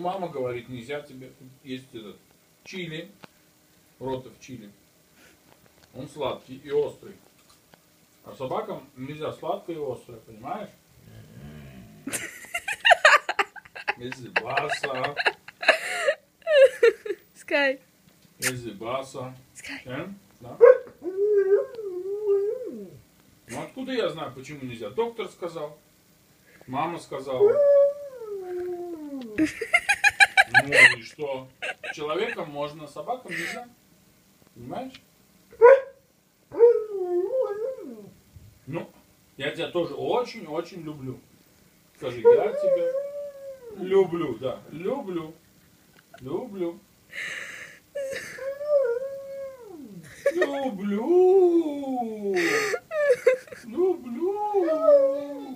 мама говорит, нельзя тебе есть этот чили, ротов чили. Он сладкий и острый. А собакам нельзя сладкое и острое, понимаешь? Если баса. Скай. Если баса. Скай. Да? Ну откуда я знаю, почему нельзя? Доктор сказал. Мама сказала. Ну и что? Человеком можно, собакам нельзя. Понимаешь? Ну, я тебя тоже очень-очень люблю. Скажи, я тебя люблю, да. Люблю. Люблю. Люблю. Люблю.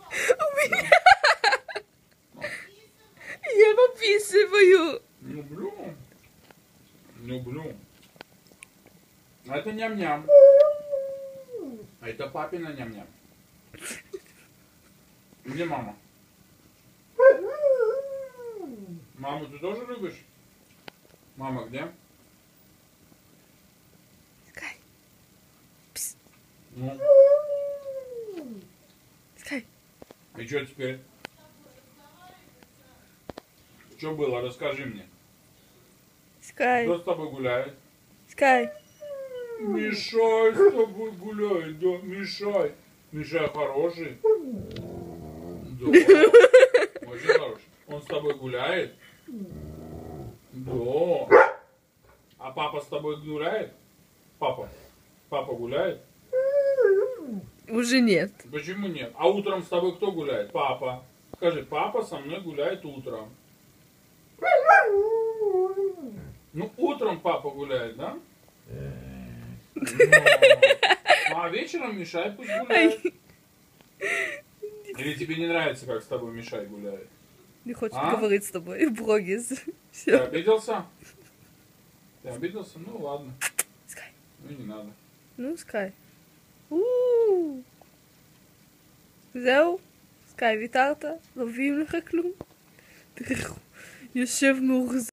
Я пописываю. Люблю. Люблю. А это ням-ням. А это папина ням-ням. Где мама? Маму ты тоже любишь? Мама где? Скай. Пс. Ну. Скай. И что теперь? Что было? Расскажи мне. Скай. Кто с тобой гуляет? Скай. Мишай с тобой гуляет, да, Мишай. Мишай хороший. Да. Очень хороший. Он с тобой гуляет? Да. А папа с тобой гуляет? Папа? Папа гуляет? Уже нет. Почему нет? А утром с тобой кто гуляет? Папа. Скажи, папа со мной гуляет утром. Ну, утром папа гуляет, да? Ну, а вечером Мишай пусть гуляет. Или тебе не нравится, как с тобой Мишай гуляет? Не хочет А? говорить с тобой. Брогис. Ты Все. обиделся? Ты обиделся? Ну ладно. Скай. Ну не надо. Ну, Скай. זהו? סקאי, ויתרת? לא מביאים לך כלום? תראה, יושב מאוכזב.